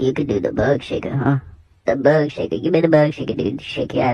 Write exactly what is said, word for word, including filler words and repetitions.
You could do the bug shaker, huh? The bug shaker. Give me the bug shaker, dude. Shake your ass.